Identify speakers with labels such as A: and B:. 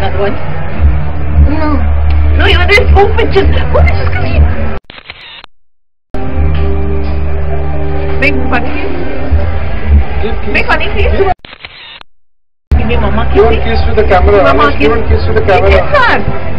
A: another one. No. No, you know, there's four pictures. Four pictures, can you? Make funny face. Make funny face. Give me mama kiss.
B: Don't kiss with the camera.
A: Mama kiss.
B: Don't kiss with the camera.
A: Kiss her.